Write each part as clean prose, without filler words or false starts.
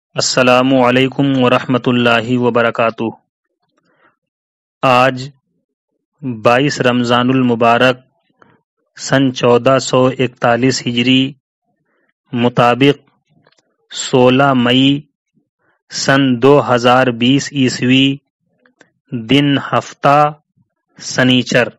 السلام علیکم ورحمۃ اللہ وبرکاتہ۔ آج 22 رمضان المبارک سن 1441 ہجری مطابق 16 مئی سن 2020 عیسوی دن ہفتہ سنیچر۔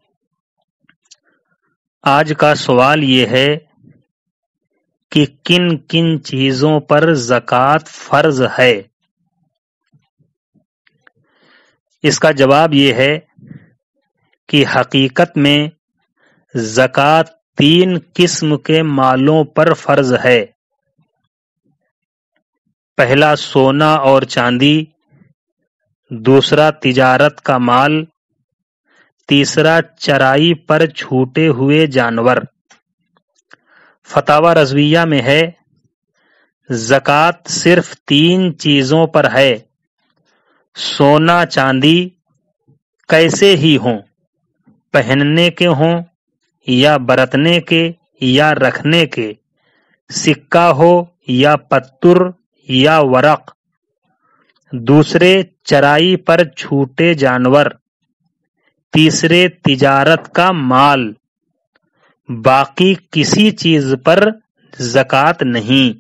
آج کا سوال یہ ہے کہ کن کن چیزوں پر زکوٰۃ فرض ہے؟ اس کا جواب یہ ہے کہ حقیقت میں زکوٰۃ 3 قسم کے مالوں پر فرض ہے۔ پہلا سونا اور چاندی، دوسرا تجارت کا مال، تیسرا چرائی پر چھوٹے ہوئے جانور۔ فتاوی رضویہ میں ہے زکوٰۃ صرف 3 چیزوں پر ہے، سونا چاندی کیسے ہی ہوں، پہننے کے ہوں یا برتنے کے یا رکھنے کے، سکہ ہو یا پتر یا ورق۔ دوسرے چرائی پر چھوٹے جانور، تیسرے تجارت کا مال، باقی کسی چیز پر زکوٰۃ نہیں۔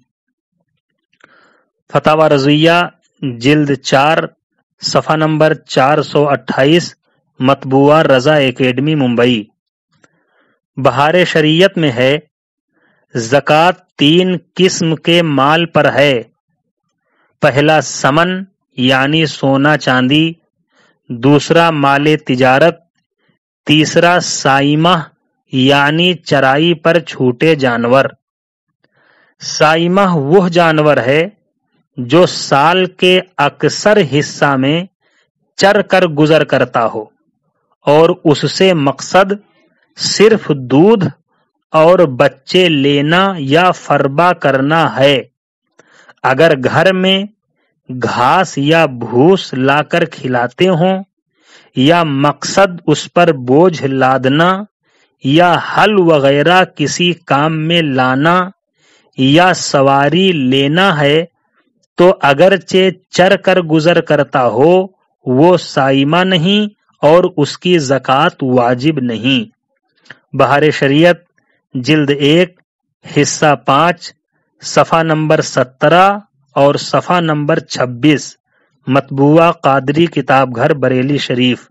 فتاوی رضویہ جلد 4 صفحہ نمبر 428، مطبوعہ رضا اکیڈمی ممبئی۔ بہار شریعت میں ہے زکوٰۃ 3 قسم کے مال پر ہے۔ پہلا سمن یعنی سونا چاندی، دوسرا مال تجارت، تیسرا سائمہ یعنی چرائی پر چھوٹے جانور۔ سائمہ وہ جانور ہے جو سال کے اکثر حصہ میں چر کر گزر کرتا ہو اور اس سے مقصد صرف دودھ اور بچے لینا یا فربا کرنا ہے۔ اگر گھر میں گھاس یا بھوس لا کر کھلاتے ہوں یا مقصد اس پر بوجھ لادنا یا ہل وغیرہ کسی کام میں لانا یا سواری لینا ہے تو اگرچہ چر کر گزر کرتا ہو وہ سائمہ نہیں اور اس کی زکوٰۃ واجب نہیں۔ بہار شریعت جلد 1 حصہ 5 صفحہ نمبر 17 اور صفحہ نمبر 26، مطبوعہ قادری کتاب گھر بریلی شریف۔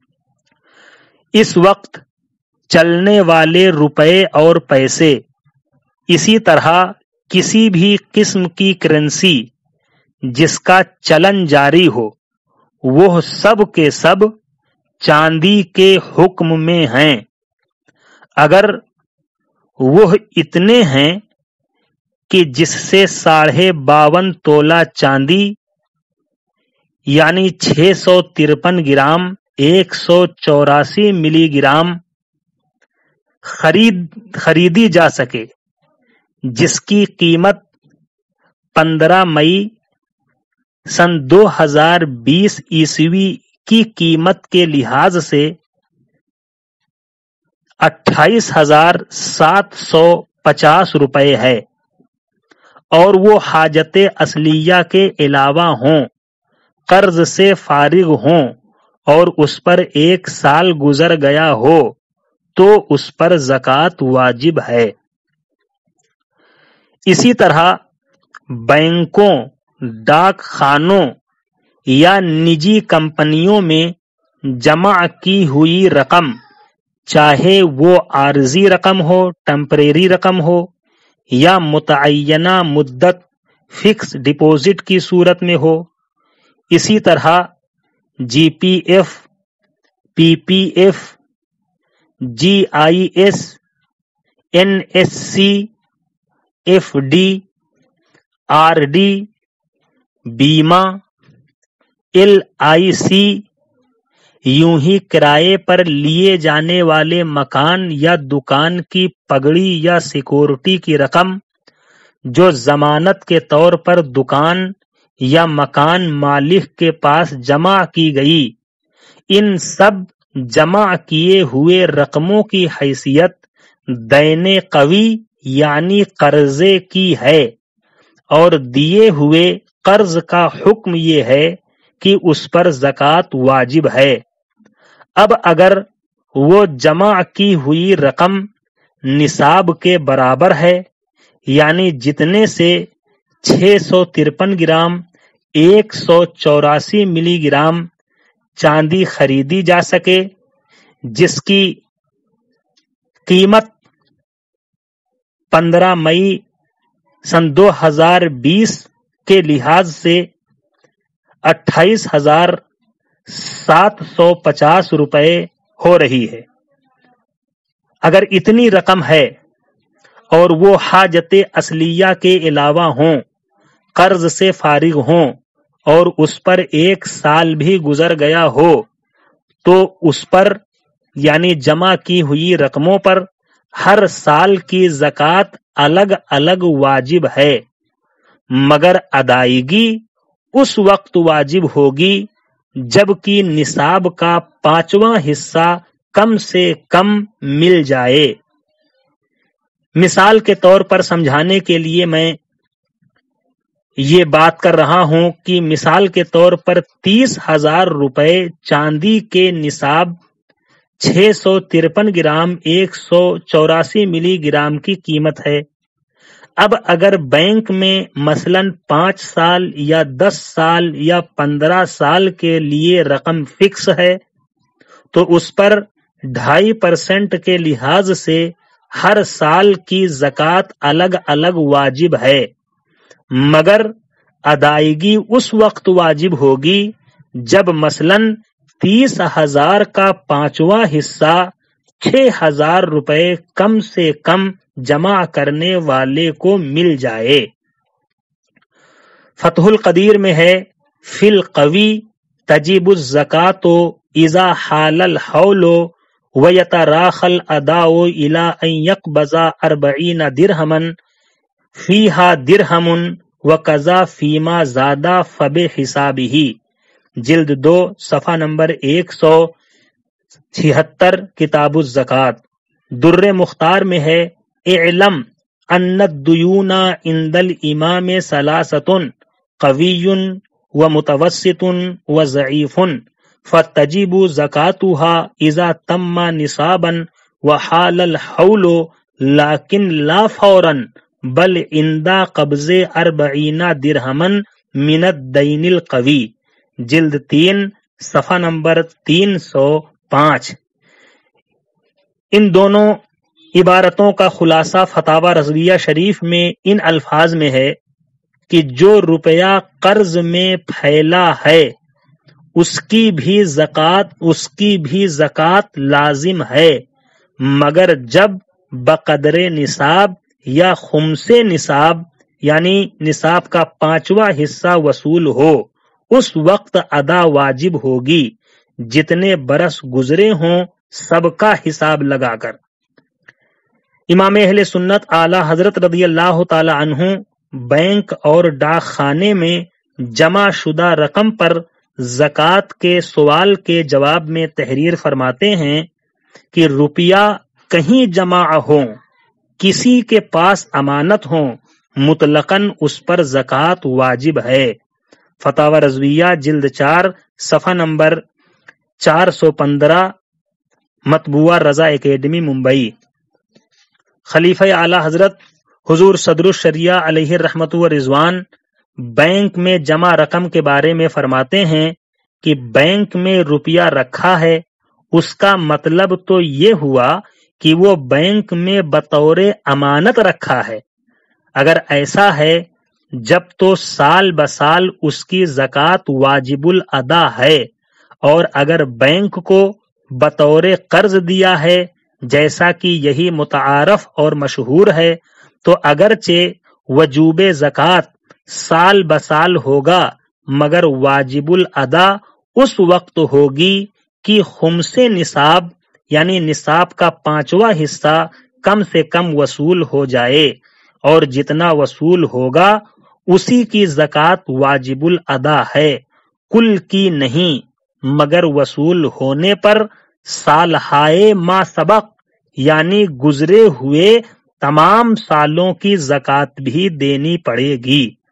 اس وقت چلنے والے روپے اور پیسے، اسی طرح کسی بھی قسم کی کرنسی جس کا چلن جاری ہو، وہ سب کے سب چاندی کے حکم میں ہیں، اگر وہ اتنے ہیں کہ جس سے 52.5 تولہ چاندی یعنی 653 گرام 184 ملی گرام خریدی جا سکے، جس کی قیمت 15 مئی سن 2020 عیسوی کی قیمت کے لحاظ سے 28,750 روپے ہے، اور وہ حاجت اصلیہ کے علاوہ ہوں، قرض سے فارغ ہوں اور اس پر 1 سال گزر گیا ہو تو اس پر زکوٰۃ واجب ہے۔ اسی طرح بینکوں، ڈاک خانوں یا نجی کمپنیوں میں جمع کی ہوئی رقم، چاہے وہ عارضی رقم ہو، ٹیمپریری رقم ہو یا متعینہ مدت فکس ڈپازٹ کی صورت میں ہو، اسی طرح G P F, P P F, G I S, N S C, F D, R D, بیمہ، ایل آئی سی، یوں ہی کرائے پر لیے جانے والے مکان یا دکان کی پگڑی یا سیکورٹی کی رقم جو ضمانت کے طور پر دکان یا مکان مالک کے پاس جمع کی گئی، ان سب جمع کیے ہوئے رقموں کی حیثیت دین قوی یعنی قرضے کی ہے، اور دیے ہوئے قرض کا حکم یہ ہے کہ اس پر زکوٰۃ واجب ہے۔ اب اگر وہ جمع کی ہوئی رقم نصاب کے برابر ہے، یعنی جتنے سے 653 گرام 184 ملی گرام چاندی خریدی جا سکے، جس کی قیمت 15 مئی سن 2020 کے لحاظ سے 28,750 روپے ہو رہی ہے۔ اگر اتنی رقم ہے اور وہ حاجت اصلیہ کے علاوہ ہوں، قرض سے فارغ ہوں اور اس پر 1 سال بھی گزر گیا ہو، تو اس پر یعنی جمع کی ہوئی رقموں پر ہر سال کی زکوٰۃ الگ الگ واجب ہے، مگر ادائیگی اس وقت واجب ہوگی جبکہ نصاب کا 5واں حصہ کم سے کم مل جائے۔ مثال کے طور پر سمجھانے کے لیے میں یہ بات کر رہا ہوں کہ مثال کے طور پر 30,000 روپے چاندی کے نصاب 653 گرام 184 ملی گرام کی قیمت ہے۔ اب اگر بینک میں مثلا 5 سال یا 10 سال یا 15 سال کے لیے رقم فکس ہے تو اس پر 2.5% کے لحاظ سے ہر سال کی زکوٰۃ الگ الگ واجب ہے، مگر ادائیگی اس وقت واجب ہوگی جب مثلا 30,000 کا 5واں حصہ 6,000 روپے کم سے کم جمع کرنے والے کو مل جائے۔ فتح القدیر میں ہے فی القوی تجب الزکاة اذا حال الحول ویتراخى الاداء الى ان يقبض 40 درہما فیہا درہم وکذا فیما زاد فبحسابہ، جلد 2 صفحہ نمبر 176 کتاب الزکوٰۃ۔ در مختار میں ہے اعلم ان الدیون عند الامام ثلاثۃ قوی ومتوسط وضعیف فتجب زکاتها اذا تم نصابا وحال الحول لیکن لا فورا بل عند قبض 40 درہما من الدین القوی، جلد 3 صفحہ نمبر 305۔ ان دونوں عبارتوں کا خلاصہ فتاوی رضویہ شریف میں ان الفاظ میں ہے کہ جو روپیہ قرض میں پھیلا ہے اس کی بھی زکوٰۃ لازم ہے، مگر جب بقدر نصاب یا خمس نصاب یعنی نصاب کا 5واں حصہ وصول ہو اس وقت ادا واجب ہوگی، جتنے برس گزرے ہوں سب کا حساب لگا کر۔ امام اہل سنت اعلی حضرت رضی اللہ تعالی عنہ بینک اور ڈاک خانے میں جمع شدہ رقم پر زکوٰۃ کے سوال کے جواب میں تحریر فرماتے ہیں کہ روپیہ کہیں جمع ہو، کسی کے پاس امانت ہو، مطلقاً اس پر زکوٰۃ واجب ہے۔ فتاوی رضویہ جلد 4 صفحہ نمبر 415، مطبوعہ رضا اکیڈمی ممبئی۔ خلیفہ اعلی حضرت حضور صدر الشریعہ علیہ رحمت و رضوان بینک میں جمع رقم کے بارے میں فرماتے ہیں کہ بینک میں روپیہ رکھا ہے، اس کا مطلب تو یہ ہوا کہ وہ بینک میں بطور امانت رکھا ہے۔ اگر ایسا ہے جب تو سال بسال اس کی زکوٰۃ واجب الادا ہے، اور اگر بینک کو بطور قرض دیا ہے جیسا کہ یہی متعارف اور مشہور ہے، تو اگرچہ وجوب زکوٰۃ سال بسال ہوگا مگر واجب الادا اس وقت ہوگی کہ خمس نصاب یعنی نصاب کا 5واں حصہ کم سے کم وصول ہو جائے، اور جتنا وصول ہوگا اسی کی زکوٰۃ واجب الادا ہے، کل کی نہیں، مگر وصول ہونے پر سالہائے ما سبق یعنی گزرے ہوئے تمام سالوں کی زکوٰۃ بھی دینی پڑے گی۔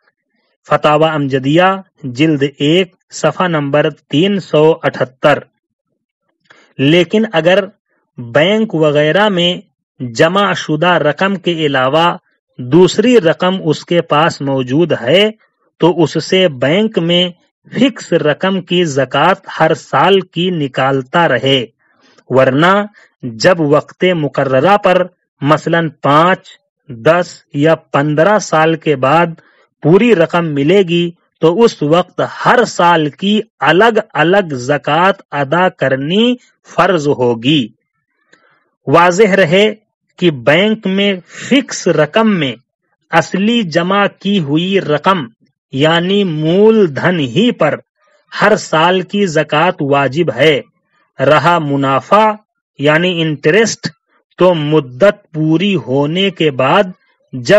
فتاوی امجدیہ جلد 1 صفحہ نمبر 378۔ لیکن اگر بینک وغیرہ میں جمع شدہ رقم کے علاوہ دوسری رقم اس کے پاس موجود ہے تو اس سے بینک میں فکس رقم کی زکوٰۃ ہر سال کی نکالتا رہے، ورنہ جب وقت مقررہ پر مثلاً 5، 10 یا 15 سال کے بعد پوری رقم ملے گی تو اس وقت ہر سال کی الگ الگ زکوٰۃ ادا کرنی فرض ہوگی۔ واضح رہے کہ بینک میں فکس رقم میں اصلی جمع کی ہوئی رقم یعنی مول دھن ہی پر ہر سال کی زکوٰۃ واجب ہے، رہا منافع یعنی انٹرسٹ تو مدت پوری ہونے کے بعد جب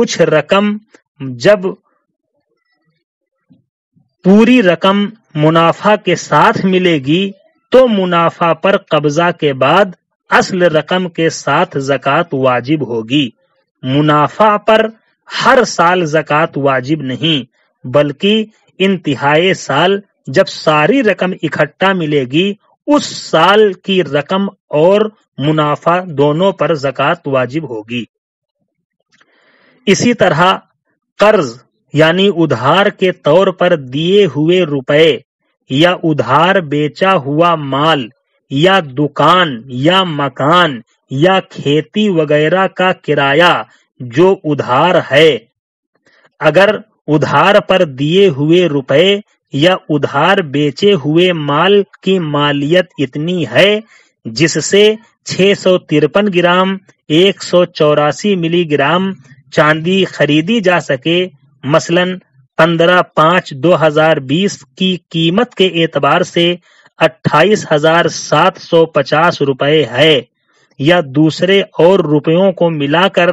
پوری رقم منافع کے ساتھ ملے گی تو منافع پر قبضہ کے بعد اصل رقم کے ساتھ زکوٰۃ واجب ہوگی۔ منافع پر ہر سال زکوٰۃ واجب نہیں، بلکہ انتہائی سال جب ساری رقم اکٹھا ملے گی اس سال کی رقم اور منافع دونوں پر زکوٰۃ واجب ہوگی۔ اسی طرح قرض یعنی ادھار کے طور پر دیے ہوئے روپے یا ادھار بیچا ہوا مال یا دکان یا مکان یا کھیتی وغیرہ کا کرایہ جو ادھار ہے، اگر ادھار پر دیے ہوئے روپے یا ادھار بیچے ہوئے مال کی مالیت اتنی ہے جس سے 653 گرام 184 ملی گرام چاندی خریدی جا سکے، مثلاً 15/5/2020 کی قیمت کے اعتبار سے 28,750 روپے ہے، یا دوسرے اور روپیوں کو ملا کر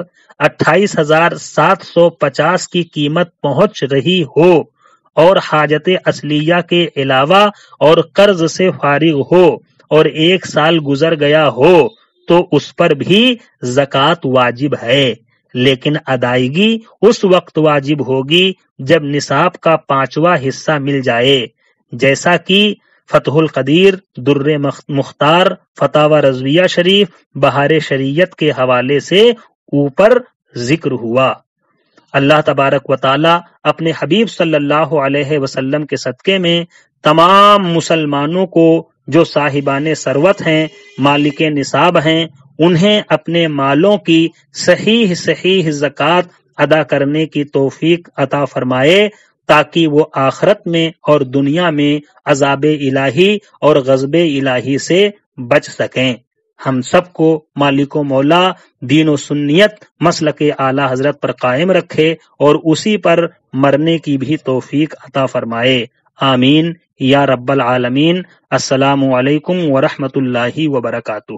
28,750 کی قیمت پہنچ رہی ہو اور حاجت اصلیہ کے علاوہ اور قرض سے فارغ ہو اور 1 سال گزر گیا ہو تو اس پر بھی زکوٰۃ واجب ہے، لیکن ادائیگی اس وقت واجب ہوگی جب نصاب کا 5واں حصہ مل جائے، جیسا کہ فتح القدیر، در مختار، فتاوی رضویہ شریف، بہار شریعت کے حوالے سے اوپر ذکر ہوا۔ اللہ تبارک و تعالی اپنے حبیب صلی اللہ علیہ وسلم کے صدقے میں تمام مسلمانوں کو جو صاحبان ثروت ہیں، مالک نصاب ہیں، انہیں اپنے مالوں کی صحیح زکوٰۃ ادا کرنے کی توفیق عطا فرمائے تاکہ وہ آخرت میں اور دنیا میں عذاب الہی اور غضب الہی سے بچ سکیں۔ ہم سب کو مالک و مولا دین و سنیت مسلک اعلی حضرت پر قائم رکھے اور اسی پر مرنے کی بھی توفیق عطا فرمائے، آمین یا رب العالمین۔ السلام علیکم ورحمۃ اللہ وبرکاتہ۔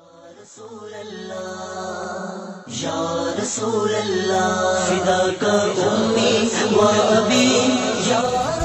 یا رسول اللہ فداک امی و ابی یا